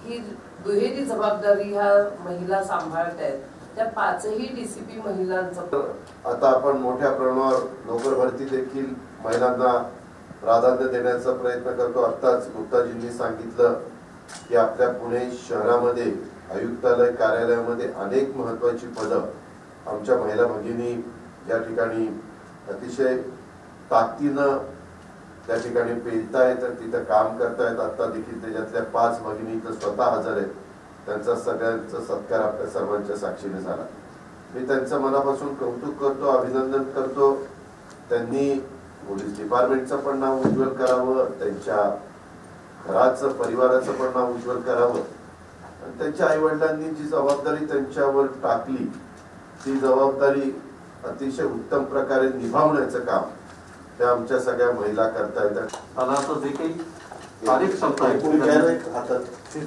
ही दुहेरी जबाबदारी ह्या महिला सांभाळतायत, त्या पाचही डीसीपी महिलांचा। आता आपण मोठ्या प्रमाणावर नोकर भरती देखील महिलांना प्राधान्य देण्याचा प्रयत्न करतो। आताच गुप्ताजींनी सांगितलं की आपल्या पुणे शहरामध्ये आयुक्तालय कार्यालयामध्ये अनेक महत्त्वाची पदं आमच्या महिला भगिनी या ठिकाणी अतिशय ताकदीनं त्या ठिकाणी पेलतायत, तिथं काम करतायत। आता देखील त्याच्यातल्या 5 भगिनी इथं स्वतः हजर आहेत। त्यांचा सगळ्यांचा सत्कार आपल्या सर्वांच्या साक्षीने झाला। मी त्यांचं मनापासून कौतुक करतो, अभिनंदन करतो। त्यांनी पोलीस डिपार्टमेंटचं पण नाव उज्ज्वल करावं, त्यांच्या घराचं परिवाराचं पण नाव उज्ज्वल करावं, आणि त्यांच्या आई वडिलांनी जी जबाबदारी त्यांच्यावर टाकली ती जबाबदारी अतिशय उत्तम प्रकारे निभावण्याचं काम त्या आमच्या सगळ्या महिला करतायत। मला असं जे काही कार्यक्षमता आहे हातात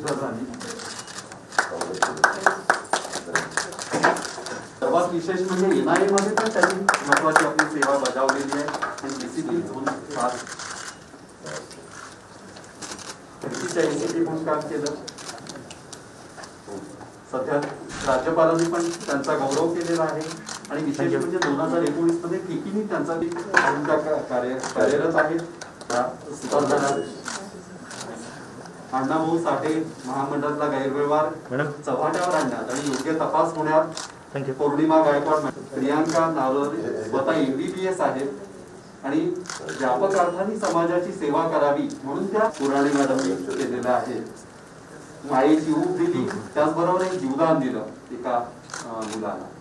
सर्वात विशेष म्हणजे एनआयए मध्ये पण त्यांनी महत्वाची आपली सेवा बजावलेली आहे आणि डीसीपी झोन 7 एसीपी म्हणून काम केलं। सध्या राज्यपालांनी पण त्यांचा गौरव केलेला आहे आणि विशेष म्हणजे 2019 मध्ये ठिकाणी त्यांचा कार्यरत आहे। अण्णाभाऊ साठे महामंडळातला गैरव्यवहार चव्हाट्यावर आणण्यात आणि योग्य तपास होण्यात पौर्णिमा गायकवाड, प्रियांका नावरे स्वतः MBBS आहेत आणि व्यापक अर्थाने समाजाची सेवा करावी म्हणून त्या पुराणे मॅडमने केलेल्या आहे। मायेची ऊब दिली, त्याचबरोबर एक जीवदान दिलं एका मुलाला।